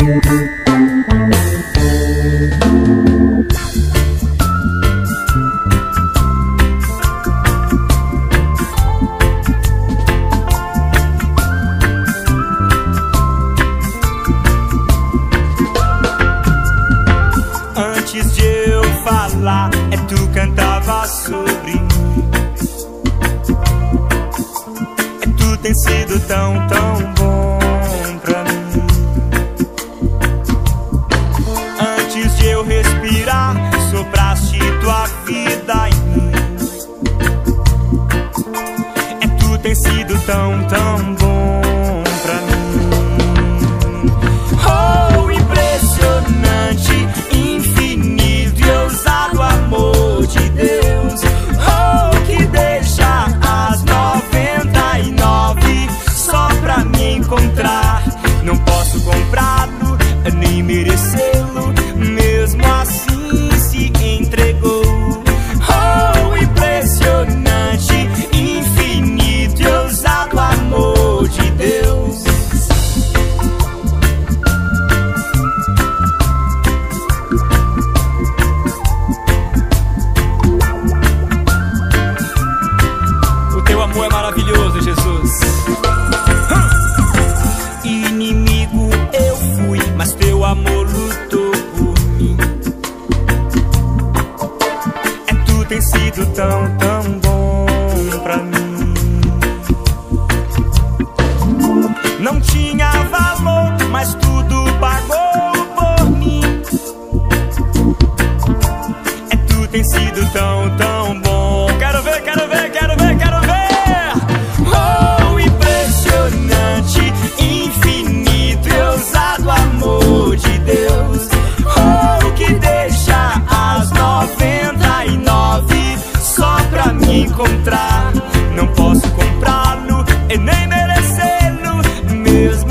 Antes de eu falar, tu cantava sobre mim. Tu tem sido tão, tão bom pra mim. Antes de eu respirar, sopraste tua vida em mim. Tu tem sido tão, tão bom pra mim. Oh, impressionante, infinito e ousado amor de Deus. Oh, que deixa as 99 só pra me encontrar. Não posso comprá-lo, nem merecê-lo, mesmo assim se entregou. Oh, impressionante, infinito e ousado amor de Deus. O teu amor é maravilhoso, Jesus. Inimigo eu fui, mas teu amor lutou por mim. Tu tem sido tão, tão bom pra mim. Não tinha valor, mas tudo pagou por mim. Tu tem sido tão, tão bom. Quero ver, quero ver, quero ver, quero ver. Oh, impressionante, infinito e ousado amor de Deus. Oh, que deixa as 99 só pra me encontrar. Não posso comprá-lo e nem merecê-lo, mesmo